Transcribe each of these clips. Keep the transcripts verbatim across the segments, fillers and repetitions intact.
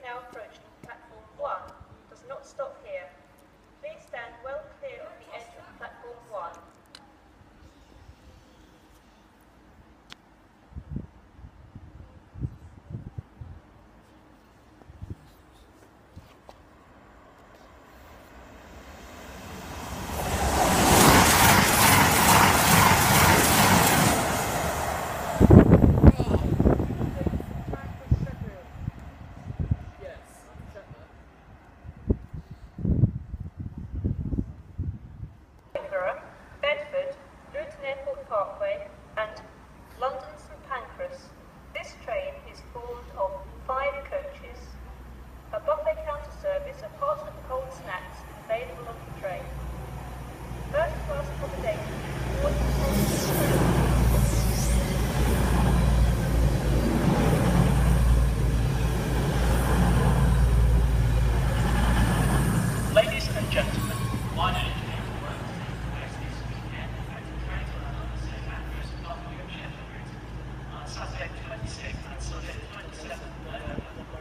now approaching platform one does not stop here. Please stand well clear of the edge of platform one. Loughborough, Bedford, Luton Airport Parkway and London St Pancras. This train is formed of five coaches. A buffet counter service of hot and cold snacks available on the train. First class accommodation towards the front of the train. Ladies and gentlemen, my name is this weekend at the train to London St Pancras and Loughborough Sheffield route on Saturday the twenty-sixth and Sunday the twenty-seventh of November.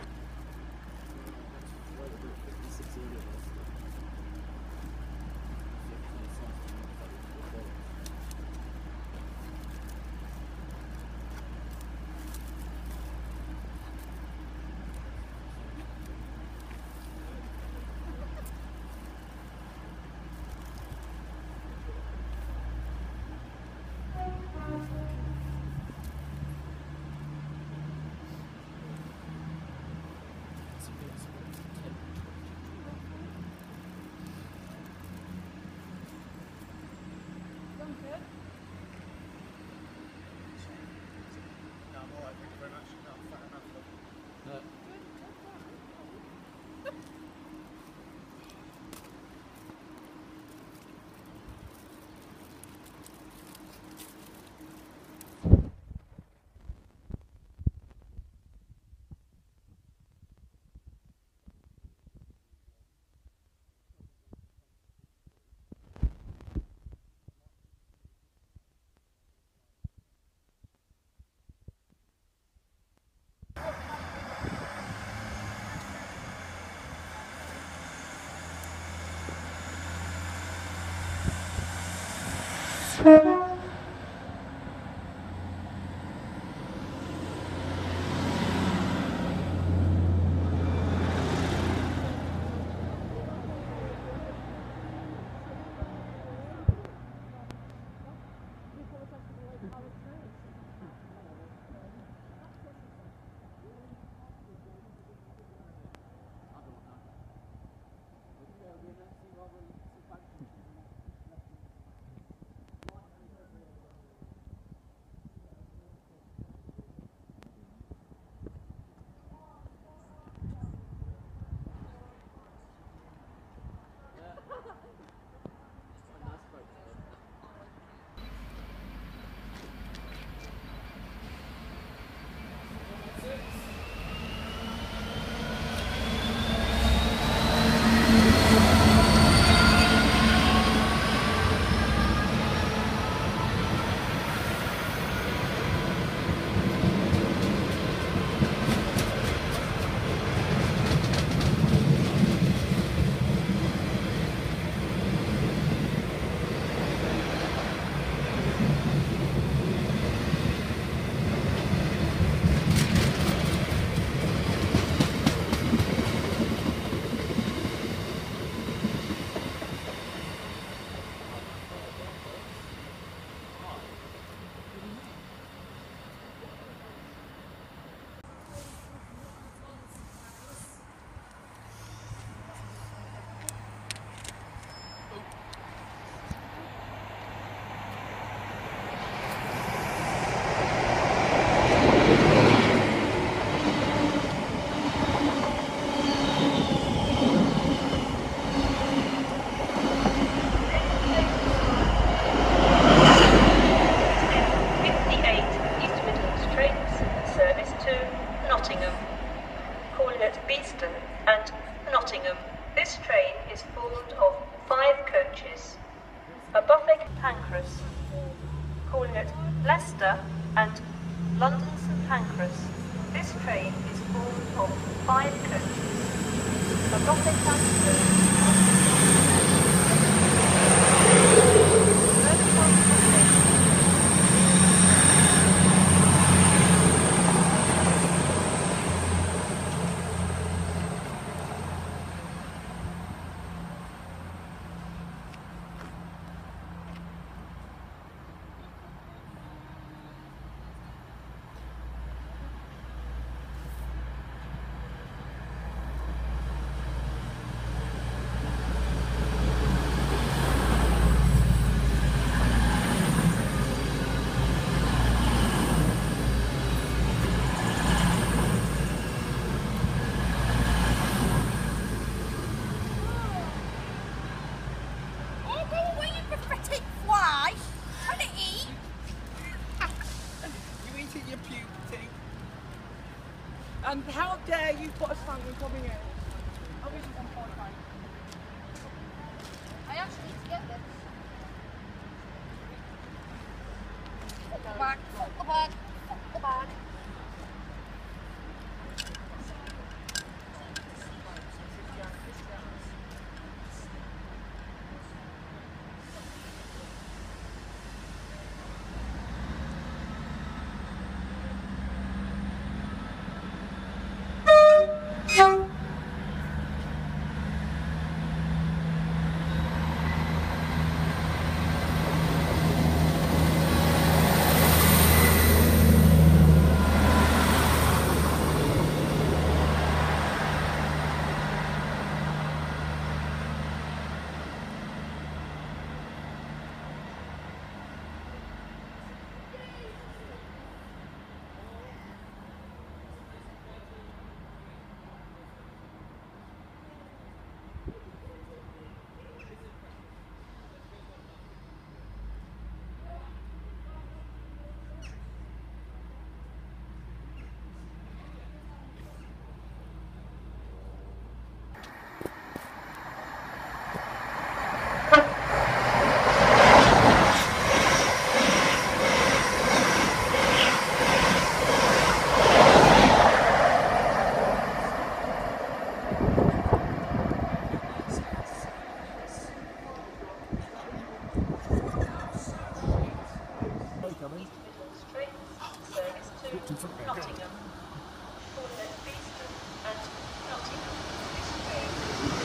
This train is formed of five coaches. A buffet Pancras, calling it Leicester and London St Pancras. This train is formed of five coaches. And how dare you put a sandwich on me? Obviously one point five. I actually need to get this. Fuck the bag, fuck the bag, fuck the bag. Nottingham. And Nottingham.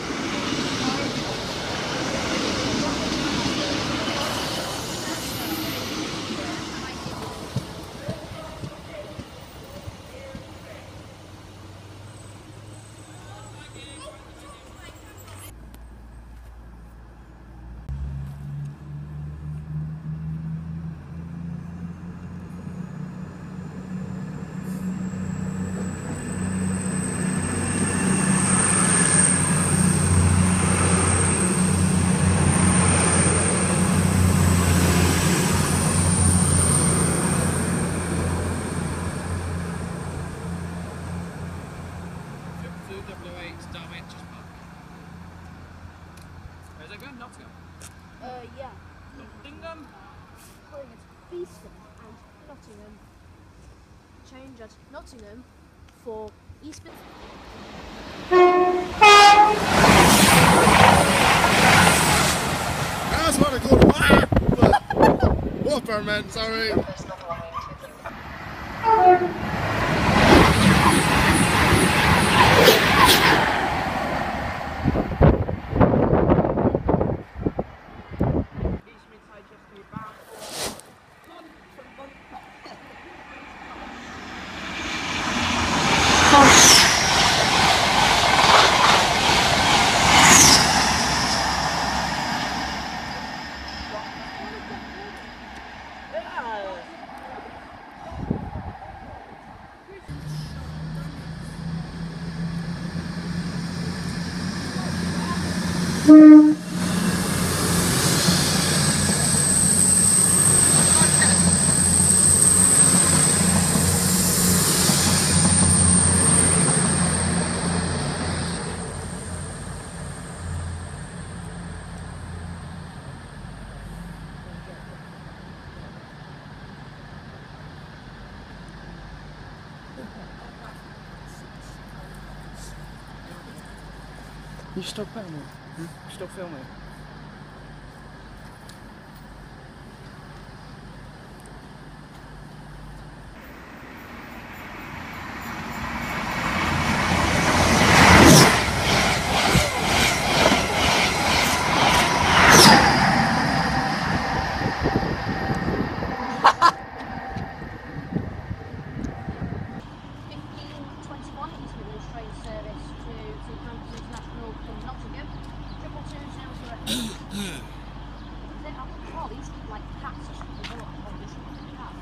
W eight, damn it, just back. Where's that going? Nottingham? Uh, yeah. Nottingham? Calling it Beeston and Nottingham. Change at Nottingham for Eastbourne. That's what I call it. Loughborough, man, sorry. You stop filming? Hmm? Stop filming. fifteen twenty-one East Midlands train service to Southampton International from Nottingham. Triple two zero zero eight. Then after trolleys, like cats or something, they're like trolleys, like cats.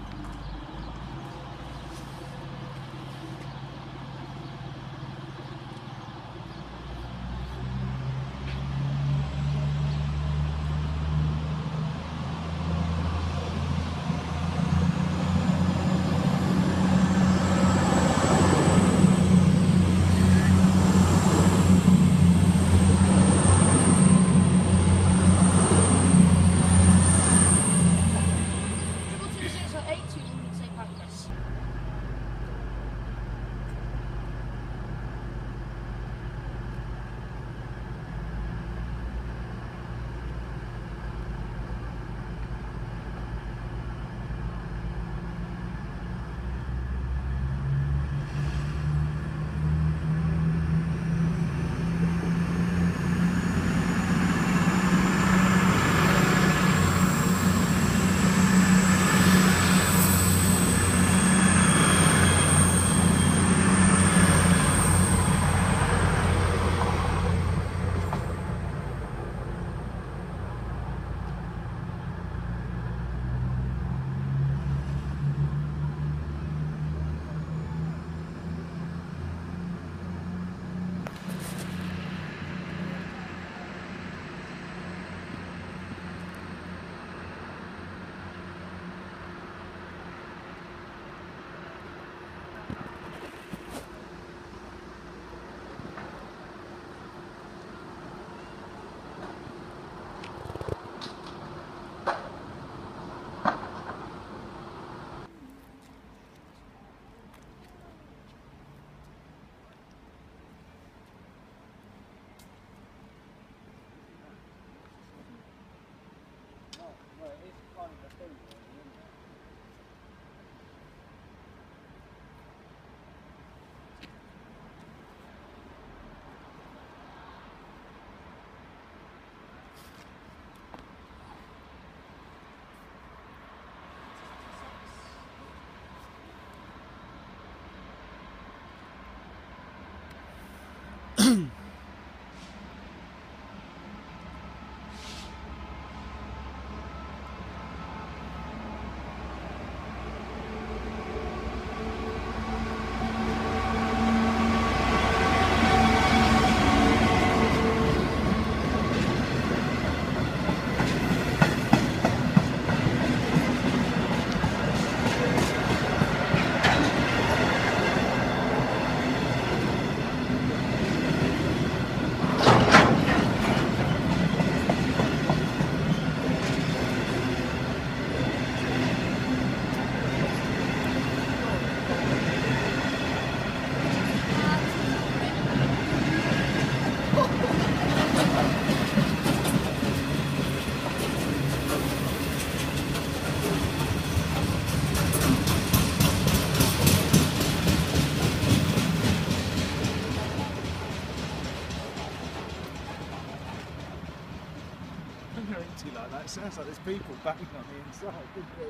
Like that. It sounds like there's people banging on the inside.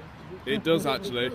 It does actually.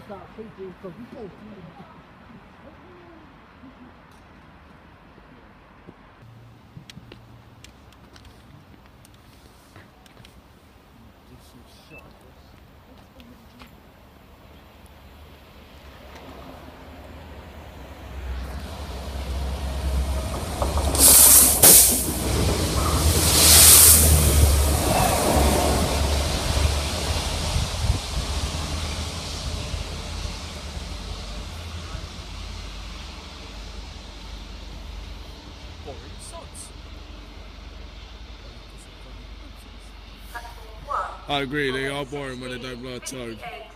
I agree, they are boring when they don't blow a toad.